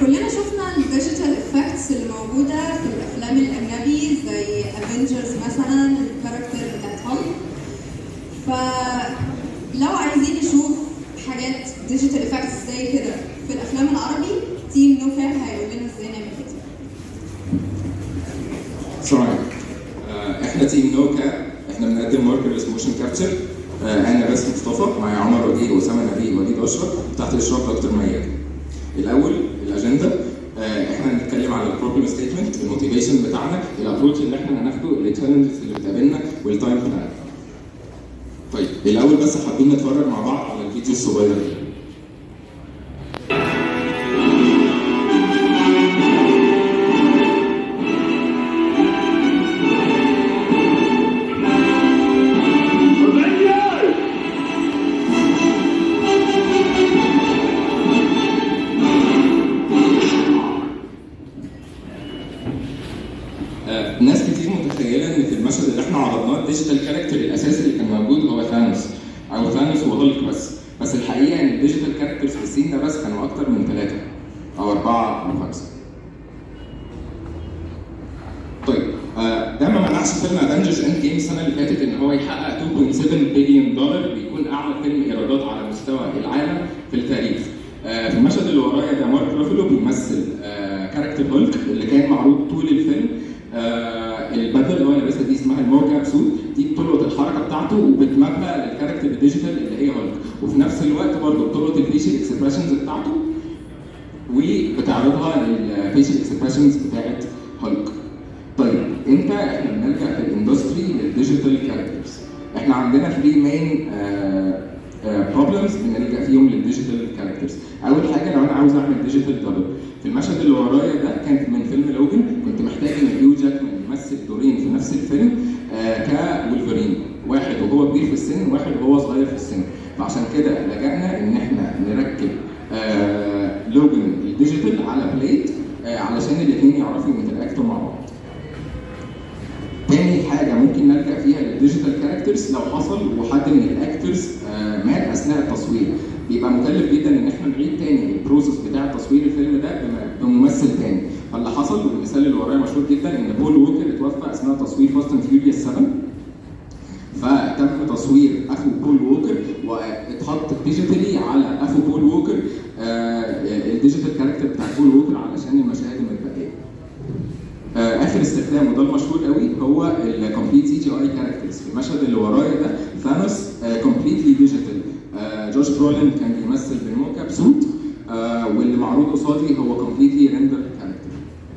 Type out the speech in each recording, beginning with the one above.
كلنا شفنا الديجيتال افكتس اللي موجوده في الافلام الاجنبي زي افنجرز مثلا، الكاركتر بتاعت هالك. فلو عايزين نشوف حاجات ديجيتال افكتس زي كده في الافلام العربي، تيم نو كاب هيقول لنا ازاي نعمل كده. صراحة احنا تيم نو كاب، احنا بنقدم ماركرلس موشن كابتشر. انا بس مصطفى، معايا عمر وجيه واسامه نبيل ووليد اشرف، تحت اشراف دكتور مياد. الاول الاجنده، احنا هنتكلم على البروبلم ستيتمنت، الموتيفيشن بتاعنا، الابروتش اللي احنا هناخده، التشالنجز اللي بتقابلنا، والتايم بلان. طيب الاول بس حابين نتفرج مع بعض على الفيديو الصغير ده. ناس كتير متخيله ان في المشهد اللي احنا عرضناه الديجيتال كاركتر الاساسي اللي كان موجود هو ثانوس او هولك بس الحقيقه ان الديجيتال كاركترز في السين ده بس كانوا اكتر من 3 أو 4 أو 5. طيب ده ما منعش فيلم افنجرز اند جيم السنه اللي فاتت ان هو يحقق $2.7 بليون ويكون اعلى فيلم ايرادات على مستوى العالم في التاريخ. في المشهد اللي ورايا ده مارك رافالو بيمثل كاركتر هولك اللي كان معروض طول الفيلم. البدله اللي هو لابسها دي اسمها النوكاب سوت، دي بتلقط الحركه بتاعته وبتمابها للكاركتر الديجيتال اللي هي هولك، وفي نفس الوقت برضه بتلقط الفيشل اكسبريشنز بتاعته وبتعرضها للفيشل اكسبريشنز بتاعت هولك. طيب امتى احنا بنلجا في الاندستري للديجيتال كاركترز؟ احنا عندنا 3 مين بروبلمز بنلجا فيهم للديجيتال كاركترز. اول حاجه لو انا عاوز اعمل ديجيتال دبل، في المشهد اللي ورايا ده كان من فيلم لوجن، كنت محتاج ان هيو جاكمان يمثل دورين في نفس الفيلم كولفرين، واحد وهو كبير في السن وواحد وهو صغير في السن. فعشان كده لجأنا ان احنا نركب لوجن الديجيتال على بليت علشان الاثنين يعرفوا يتراكتوا مع بعض. تاني حاجه ممكن نلجأ فيها للديجيتال كاركترز لو حصل وحد من الاكترز مات اثناء التصوير، بيبقى مكلف جدا ان احنا نعيد تاني البروسيس بتاع تصوير الفيلم ده بممثل تاني. فاللي حصل والمثال اللي ورايا مشهور جدا ان بول ووكر اتوفى اثناء تصوير فاست اند فيوريوس 7، فتم تصوير اخو بول ووكر واتحط ديجيتالي على اخو بول ووكر الديجيتال كاركتر بتاع بول ووكر علشان المشاهد المتبقيه. اخر استخدام وده المشهور قوي هو الكومبليت سي جي اي كاركترز. في المشهد اللي ورايا ده ثانوس كومبليتلي ديجيتال، جوش برولين كان بيمثل بالنوكاب سوت، واللي معروض قصادي هو كومبليتلي ريندر كاركتر.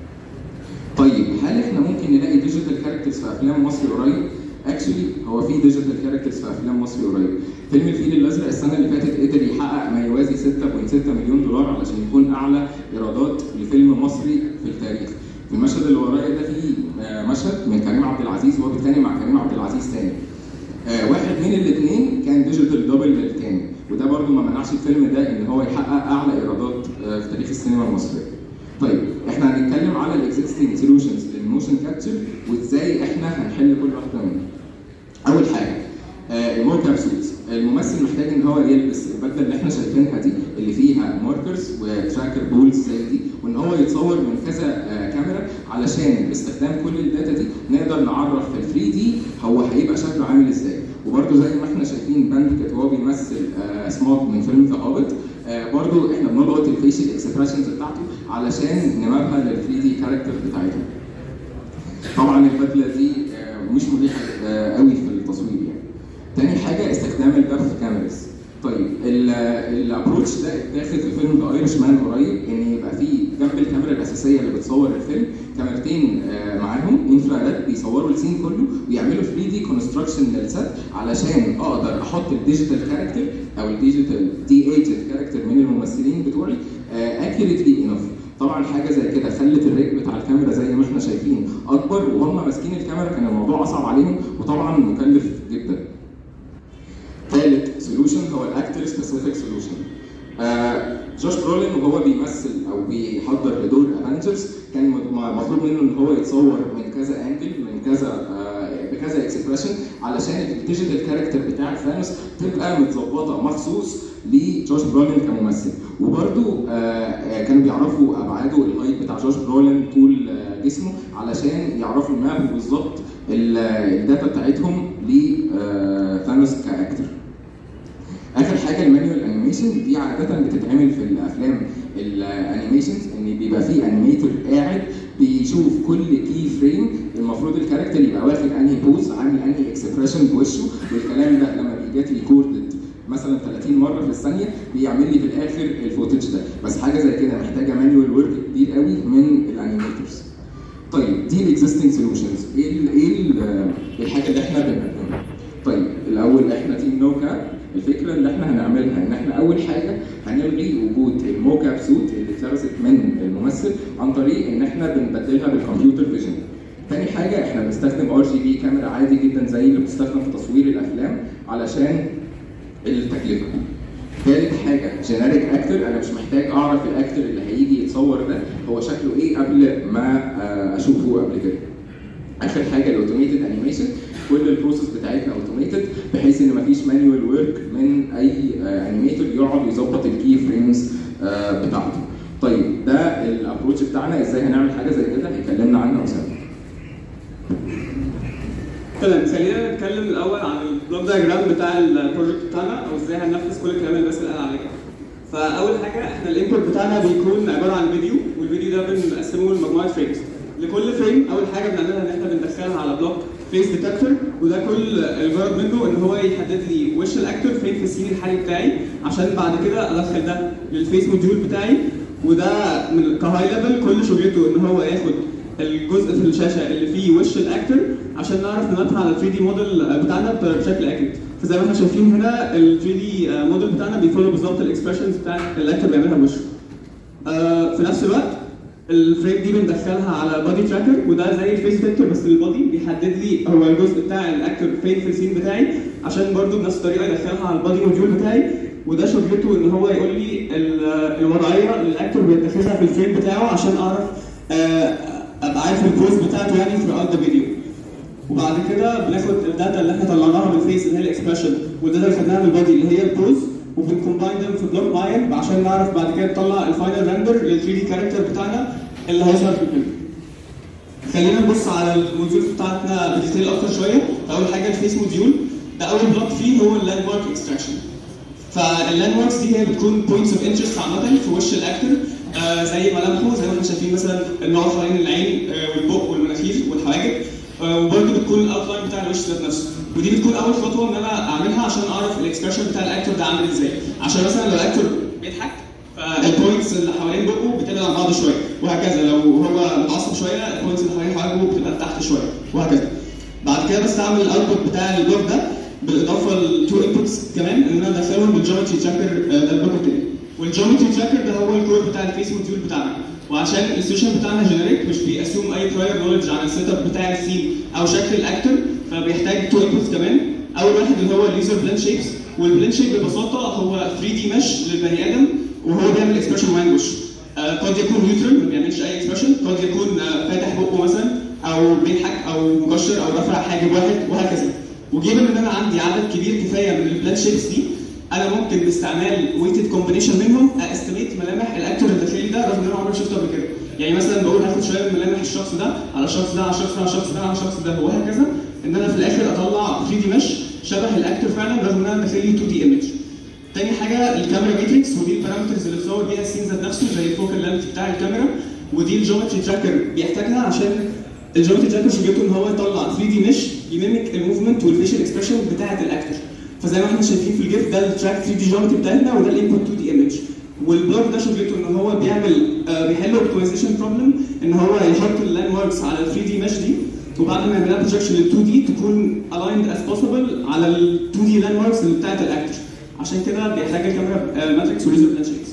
طيب هل احنا ممكن نلاقي ديجيتال كاركترز في افلام مصري قريب؟ اكشلي هو في ديجيتال كاركترز في افلام مصري قريب. فيلم الفيل الازرق السنه اللي فاتت قدر يحقق ما يوازي $6.6 مليون علشان يكون اعلى ايرادات لفيلم مصري في التاريخ. في المشهد اللي ورايا ده في مشهد من كريم عبد العزيز وهو بيتخانق مع كريم عبد العزيز تاني. واحد من الاثنين كان ديجيتال دبل للتاني، وده برضه ما منعش الفيلم ده ان هو يحقق اعلى ايرادات في تاريخ السينما المصريه. طيب احنا هنتكلم على الاكزيستنج سوليوشنز للموشن كابتشر وازاي احنا هنحل كل واحده منهم. اول حاجه الموكاب سوتس، الممثل محتاج ان هو يلبس البدله اللي احنا شايفينها دي اللي فيها ماركرز وتراكر بولز زي دي، وان هو يتصور من كذا كاميرا علشان باستخدام كل الداتا دي نقدر نعرف في ال 3 دي هو هيبقى شكله عامل ازاي. وبرده زي ما احنا شايفين باندكت وهو بيمثل سموك من فيلم ذا هوبيت، برده احنا بنلقط الفيشل اكسبريشنز بتاعته علشان نمابها لل 3 دي كاركتر بتاعتهم. طبعا البدله دي مش مريحه قوي في التصوير يعني. تاني حاجه استخدام الدبث كاميرز. طيب الابروتش ده اتاخد في فيلم ذا ايرش مان قريب، ان يبقى في جنب الكاميرا الاساسيه اللي بتصور الفيلم كاميرتين معاهم انفراريد بيصوروا السين كله ويعملوا 3 دي كونستراكشن للست علشان اقدر احط الديجيتال كاركتر او الديجيتال دي ايجد كاركتر من الممثلين بتوعي اكيوريتلي انف. طبعا حاجه زي كده خلت الريت بتاع الكاميرا زي ما احنا شايفين اكبر، وهم ماسكين الكاميرا كان الموضوع اصعب عليهم وطبعا مكلف جدا. ثالث سوليوشن هو الاكتر سبيسيفيك سوليوشن. جوش برولين وهو بيمثل او بيحضر لدور افنجرز كان مطلوب منه ان هو يتصور من كذا انجل، من كذا بكذا اكسبريشن، علشان الديجيتال كاركتر بتاع ثانوس تبقى متظبطه مخصوص لجوش برولين كممثل. وبرده كانوا بيعرفوا ابعاده الهايت بتاع جوش برولين طول جسمه علشان يعرفوا يمابوا بالظبط الداتا بتاعتهم لثانوس كاكتر. اخر حاجه المانيوال انيميشن، دي عاده بتتعمل في الافلام الانيميشنز، ان بيبقى فيه انيميتور قاعد بيشوف كل كي فريم المفروض الكاركتر يبقى واخد انهي بوز، عامل انهي اكسبريشن بوشه، والكلام ده لما بيجي ريكوردد مثلا 30 مره في الثانيه بيعمل لي في الاخر الفوتج ده. بس حاجه زي كده محتاجه مانيوال ورك كبير قوي من الانيميتورز. طيب دي الاكزيستنج سولوشنز، ايه الحاجه اللي احنا بنقدمها؟ طيب الاول احنا تيم نو كاب، الفكره اللي احنا هنعملها ان احنا اول حاجه هنلغي وجود المو كاب سوت اللي اتلبست من الممثل عن طريق ان احنا بنبدلها بالكمبيوتر فيجن. تاني حاجه احنا بنستخدم RGB كاميرا عادي جدا زي اللي بتستخدم في تصوير الافلام علشان التكلفه. ثالث حاجه جينيريك اكتر، انا مش محتاج اعرف الاكتر اللي هيجي يتصور ده هو شكله ايه قبل ما اشوفه قبل كده. اخر حاجه الاوتوميتد انيميشن، كل البروسيس بتاعتنا اوتوميتد بحيث ان مفيش مانيوال ورك من اي انيميتور يقعد يظبط الكي فريمز بتاعته. طيب ده الابروتش بتاعنا، ازاي هنعمل حاجه زي كده هيكلمنا عنها اسامه. تمام، خلينا نتكلم الاول عن البلوك دايجرام بتاع البروجكت بتاعنا او ازاي هننفذ كل الكلام اللي بس قال عليه. فاول حاجه احنا الانبوت بتاعنا بيكون عباره عن فيديو، والفيديو ده بنقسمه لمجموعه فريمز. لكل فريم اول حاجه بنعملها ان احنا بندخلها على بلوك فيس ديتكتور، وده كل الغرض منه ان هو يحدد لي وش الاكتور فين في السين الحالي بتاعي، عشان بعد كده ادخل ده للفيس موديول بتاعي. وده من كهاي ليفل كل شغلته ان هو ياخد الجزء في الشاشه اللي فيه وش الاكتور عشان نعرف نمابها على ال 3 دي موديل بتاعنا بشكل اكيد. فزي ما احنا شايفين هنا ال 3 دي موديل بتاعنا بيفولو بالظبط الاكسبريشنز بتاع الاكتور بيعملها بوشه. في نفس الوقت الفريم دي بندخلها على بادي تراكر، وده زي الفيس ديتكتور بس للبادي، بيحدد لي هو الجزء بتاع الاكتور فين في السين بتاعي عشان برده بنفس الطريقه يدخلها على البادي موديول بتاعي. وده شغلته ان هو يقول لي الوضعيه اللي الاكتور بيتخذها في الفريم بتاعه عشان اعرف ابقى عارف البوز بتاعته يعني في ذا فيديو. وبعد كده بناخد الداتا اللي احنا طلعناها من الفيس اللي هي الاكسبريشن، والداتا اللي خدناها من البادي اللي هي البوز، وبنكومباين them في بلوك معين عشان نعرف بعد كده نطلع الفاينل ريندر لل 3 دي كاركتر بتاعنا اللي هيظهر في الفيلم. خلينا نبص على الموديولز بتاعتنا بديتيل اكتر شويه. اول حاجه الفيس موديول، ده اول بلوك فيه هو اللاند مارك اكستراكشن. فاللاند ماركس دي هي بتكون بوينتس اوف انترست عامه في وش الاكتور، زي ملامحه زي ما احنا شايفين مثلا النقط حوالين العين والبق والمناخير والحواجب، وبرده بتكون الاوتلاين بتاع الوش ذات نفسه. ودي بتكون اول خطوه ان انا اعملها عشان اعرف الاكسبريشن بتاع الاكتور ده عامل ازاي. عشان مثلا لو الاكتور بيضحك فالبوينتس اللي حوالين بقه بتبعد عن بعض شويه، وهكذا. لو هو متعصب شويه البوينتس اللي حوالين حواجبه بتبقى تحت شويه، وهكذا. بعد كده بستعمل الاوتبوت بتاع البلوك ده بالاضافه لتو انبوتس كمان ان انا ادخلهم بالجيومتري تراكر ده البلوك التاني. والجيومتري تراكر ده هو الكور بتاع الفيس موديول بتاعنا. وعشان السيشن بتاعنا جينيريك مش بيأسيوم اي براير نولج عن السيت اب بتاع السين او شكل الاكتور، فبيحتاج تو انبوتس كمان. اول واحد اللي هو الليزر بلند شيبس، والبلند شيب ببساطه هو 3 دي مش للبني ادم وهو بيعمل اكسبريشن معين وش. قد يكون نيوترال ما بيعملش اي اكسبريشن، قد يكون فاتح بقه مثلا او بيضحك او مكشر او رافع حاجب واحد، وهكذا. وجيبا ان انا عندي عدد كبير كفايه من البلند شيبس دي، انا ممكن باستعمال ويتد كومبينيشن منهم استيميت ملامح الاكتور الداخلي ده رغم ان انا عمري شفته قبل كده. يعني مثلا بقول هاخد شويه من ملامح الشخص ده على الشخص ده على الشخص ده على الشخص ده على الشخص ده، وهكذا، ان انا في الاخر اطلع 3 دي مش شبه الاكتور فعلا رغم ان انا داخل لي 2 دي ايمج. تاني حاجه الكاميرا ماتريكس، ودي البارامترز اللي بتصور بيها السين ذات نفسه زي الفوكال لينث بتاع الكاميرا، ودي الجيومتري تراكر بيحتاجها عشان الجيومتري تراكر شغلته ان هو يطلع 3 دي مش يميمك الموفمنت والفيشل اكسبريشن بتاعه الاكتور. فزي ما احنا شايفين في الجيف ده التراك 3 دي جيومتري بتاعتنا، وده الانبوت 2 دي ايمج. والبلوك ده شغلته ان هو بيحل اوبتمايزيشن بروبلم، ان هو يحط اللاند ماركس على ال 3 دي مش دي، وبعد ما يعملها بروجكشن لل 2 دي تكون الايند از بوسيبل على ال 2 دي لاند ماركس اللي بتاعت الاكتور. عشان كده بيحتاج الكاميرا ماتريكس وليزر بلان شيبس.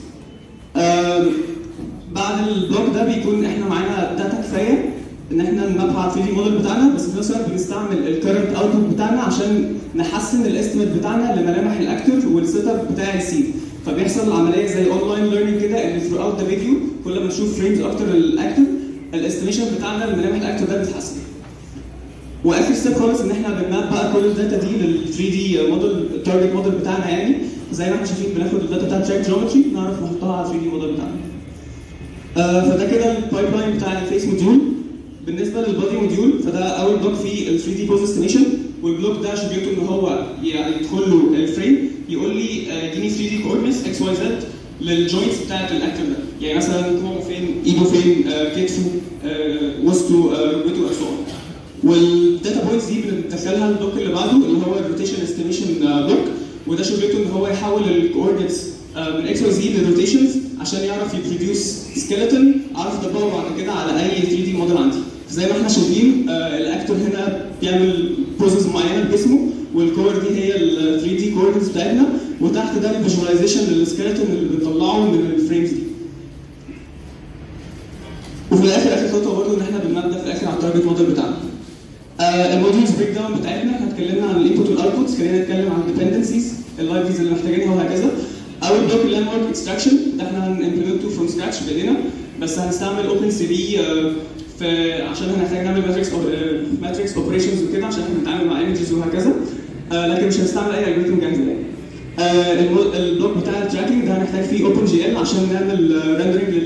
بعد البلوك ده بيكون احنا معانا داتا كفايه ان احنا نمابها على 3 دي موديل بتاعنا، بس في نفس الوقت بنستعمل الكرنت اوتبوت بتاعنا عشان نحسن الاستيميت بتاعنا لملامح الاكتور والسيت اب بتاع السين. فبيحصل عمليه زي اونلاين ليرنينج كده throughout the video كل ما نشوف فريمز اكتر للاكتور الاستيميشن بتاعنا لملامح الاكتور ده بيتحسن. واخر ستيب خالص ان احنا بنماب بقى كل الداتا دي لل 3 دي موديل التارجت موديل بتاعنا يعني زي ما احنا شايفين بناخد الداتا بتاعت تراك جيومتري نعرف نحطها على 3 دي موديل بتاعنا. فده كده البايب لاين بتاع الفيس موديول. بالنسبه للبادي موديول فده اول بلوك فيه ال 3 دي بوز استيميشن والبلوك ده شغلته ان هو يدخل له الفريم يقول لي اديني 3 دي كوردينتس اكس واي زد للجوينتس بتاعت الاكتور ده يعني مثلا كوعه فين ايده فين كتفه وسطه ركبته اند سو اون. والداتا بوينتس دي بندخلها البلوك اللي بعده اللي هو الروتيشن استيميشن بلوك وده شغلته ان هو يحول الكوردينتس من اكس واي زي للروتيشنز عشان يعرف يبروديوس سكيلتون اعرف اطبقه بعد كده على اي 3 دي موديل عندي. زي ما احنا شايفين الاكتور هنا بيعمل بروسيس معينه بجسمه والكور دي هي ال 3 دي كوردينتس بتاعتنا وتحت ده الفيجواليزيشن للسكيلتون اللي بنطلعه من الفريمز دي. وفي الاخر اخر خطوه برضه ان احنا بنبدا في الاخر على التارجت موديل بتاعنا. الموديولز بريك داون بتاعتنا احنا اتكلمنا عن الانبوت والاوتبوتس خلينا نتكلم عن الديبندنسيز اللايبريز اللي محتاجينها وهكذا. اول بلوك اللاند مارك اكستراكشن ده احنا هنمبلمنته فروم سكراتش بايدينا بس هنستعمل اوبن سي في عشان هنحتاج نعمل ماتريكس اوبريشنز وكده عشان احنا بنتعامل مع ايمجز وهكذا لكن مش هنستعمل اي الجوريثم جاهزه يعني. البلوك بتاع التراكنج ده هنحتاج فيه اوبن جي ال عشان نعمل ريندرنج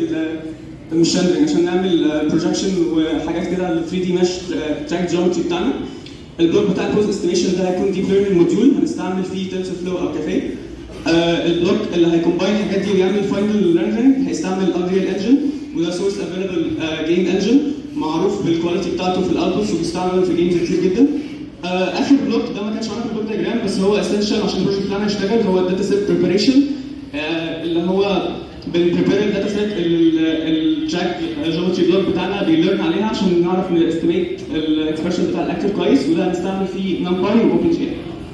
مش ريندرنج عشان نعمل بروجكشن وحاجات كده ال 3 دي مش تراك جيومتري بتاعنا. البلوك بتاع البوز استيميشن ده هيكون ديب ليرنينج موديول هنستعمل فيه تنسر فلو او كافيه. البلوك اللي هيكومباين الحاجات دي ويعمل فاينل ريندرنج هيستعمل انريل انجن وده سورس افيلبل جيم انجن معروف بالكواليتي بتاعته في الاوتبوتس وبيستعمل في جيمز كتير جدا. اخر بلوك ده ما كانش معانا في البلوك دياجرام بس هو اسينشال عشان البروجكت بتاعنا يشتغل هو الداتا سيت بريباريشن اللي هو بنبريبير الداتا سيت التراك جيومتري بلوك بتاعنا بيليرن عليها عشان نعرف نستيميت الاكسبرشن بتاع الاكتور كويس وده هنستعمل فيه نمباي واوبن جي.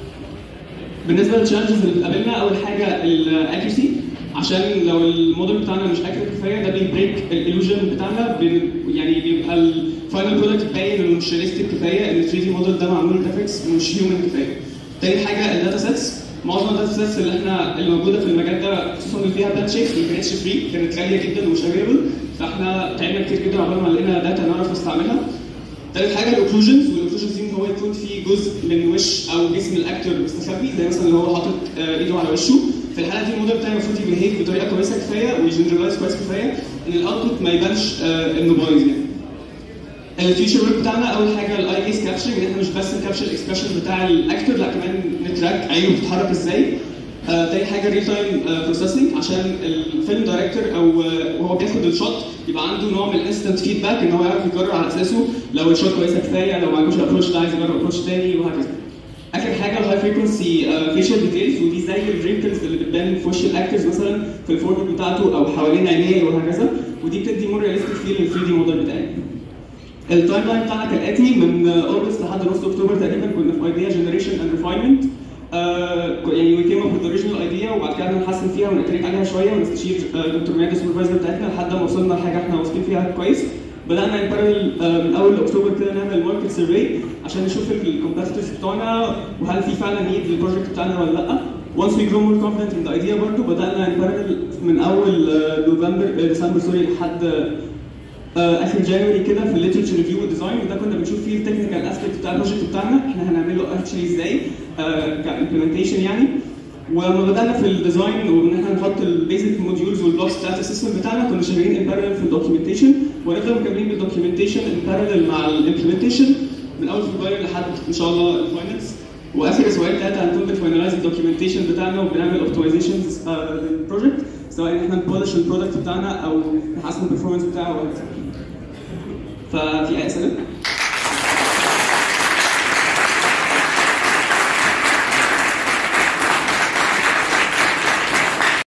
بالنسبه للتشالنجز اللي بتقابلنا اول حاجه الاكيرسي عشان لو الموديل بتاعنا مش اكيوريت كفايه ده بيبريك الالوجن بتاعنا يعني بيبقى الفاينل برودكت باين انه مش ريالستيك كفايه ان ال 3 دي موديل ده معمول جرافيكس مش هيومن كفايه. تاني حاجه الداتا سيتس معظم الداتا سيتس اللي موجوده في المجال ده خصوصا اللي فيها داتا شيك ما كانتش فري كانت غاليه جدا ومش افيلبل فاحنا تعبنا كتير جدا عقبال ما لقينا داتا نعرف نستعملها. تالت حاجه الاوكلوجنز والاوكلوجنز دي ان هو يكون في جزء من وش او جسم الاكتور مستخبي زي مثلا اللي هو حاطط ايده على وشه. في الحاله دي الموديل بتاعي المفروض يبيهيف بطريقه كويسه كفايه ويجنرالايز كويس كفايه ان الاوتبوت ما يبانش انه بايظ يعني. الفيوتشر ورك بتاعنا اول حاجه الاي كيس كابشرنج ان احنا مش بس نكابشر الاكسبريشن بتاع الاكتور لا كمان نتراك عينه بتتحرك ازاي. تاني حاجه ريل تايم بروسيسنج عشان الفيلم دايركتور او وهو بياخد الشوت يبقى عنده نوع من الانستنت فيدباك ان هو يعرف يقرر على اساسه لو الشوت كويسه كفايه لو ما عجبوش الابروش ده عايز يجرب ابروش تاني وهكذا. اخر حاجه الهاي فريكونسي فيشل ديتيلز ودي زي الرينكلز اللي بتبان في وش الاكترز مثلا في الفورمت بتاعته او حوالين عينيه وهكذا ودي بتدي مور ريالستيك فيل لل 3 دي موديل بتاعي. التايم لاين بتاعنا كالاتي من اوجست لحد نص اكتوبر تقريبا كنا في ايديا جنريشن اند ريفاينمنت يعني وي كيم اب وذ اوريجينال ايديا وبعد كده نحسن فيها ونتريك عليها شويه ونستشير دكتور ميادة السوبرفايزر بتاعتنا لحد ما وصلنا لحاجه احنا واثقين فيها كويس. بدانا من اول اكتوبر كده نعمل ماركت سيرفي عشان نشوف الكومبيتيتورز بتوعنا وهل في فعلا نيد للبروجكت بتاعنا ولا لا. once we grow more confident in the idea برضه بدانا من اول ديسمبر لحد اخر جانوري كده في الليترشر ريفيو والديزاين وده كنا بنشوف فيه التكنيكال اسبيكت بتاع البروجكت بتاعنا احنا هنعمله اكشلي ازاي كامبلمنتيشن يعني. ولما بدانا في الديزاين وان احنا نحط البيزك موديولز والبلوكس بتاعت السيستم بتاعنا كنا شغالين ان بارلل في الدوكيومنتيشن ونفضل مكملين بالدوكيومنتيشن ان بارلل مع الامبلمنتيشن من اول فبراير لحد ان شاء الله الفاينلز. واخر اسبوعين ثلاثه هنكون بنفاينلايز الدوكيومنتيشن بتاعنا وبنعمل اوبتمايزيشنز للبروجكت سواء ان احنا نبولش البرودكت بتاعنا او نحسن البرفورمانس بتاعه وهكذا. ففي اي اسئله؟